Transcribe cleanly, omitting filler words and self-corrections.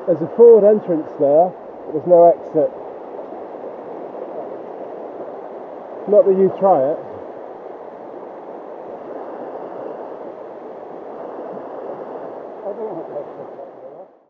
There's a forward entrance there, but there's no exit. Not that you try it.